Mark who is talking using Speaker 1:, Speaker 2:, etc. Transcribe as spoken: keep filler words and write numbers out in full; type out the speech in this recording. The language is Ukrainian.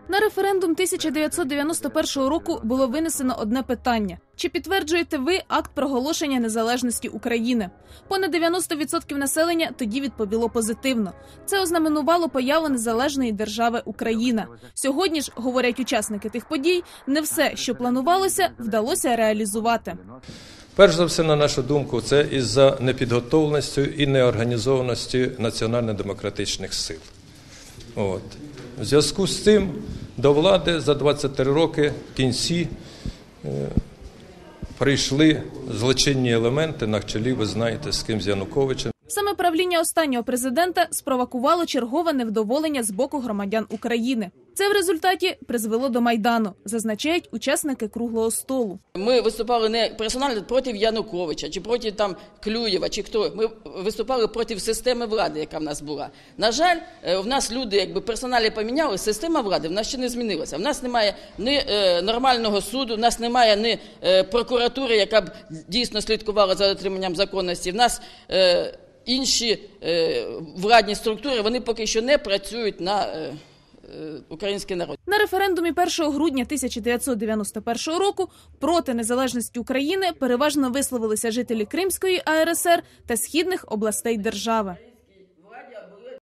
Speaker 1: На референдум тисяча дев'ятсот дев'яносто першого року було винесено одне питання. Чи підтверджуєте ви акт проголошення незалежності України? Понад дев'яносто відсотків населення тоді відповіло позитивно. Це ознаменувало появу незалежної держави Україна. Сьогодні ж, говорять учасники тих подій, не все, що планувалося, вдалося реалізувати.
Speaker 2: Перш за все, на нашу думку, це із-за непідготовленості і неорганізованості національно-демократичних сил. От. В зв'язку з цим до влади за двадцять три роки в кінці е, прийшли злочинні елементи на чолі, ви знаєте, з ким, з Януковичем.
Speaker 1: Саме правління останнього президента спровокувало чергове невдоволення з боку громадян України. Це в результаті призвело до Майдану, зазначають учасники круглого столу.
Speaker 3: Ми виступали не персонально проти Януковича, чи проти там Клюєва, чи хто. Ми виступали проти системи влади, яка в нас була. На жаль, в нас люди, якби персоналі поміняли, система влади в нас ще не змінилася. В нас немає ні е, нормального суду, в нас немає ні е, прокуратури, яка б дійсно слідкувала за дотриманням законності. В нас е, інші е, владні структури, вони поки що не працюють на е, український народ.
Speaker 1: На референдумі першого грудня тисяча дев'ятсот дев'яносто першого року проти незалежності України переважно висловилися жителі Кримської АРСР та східних областей держави.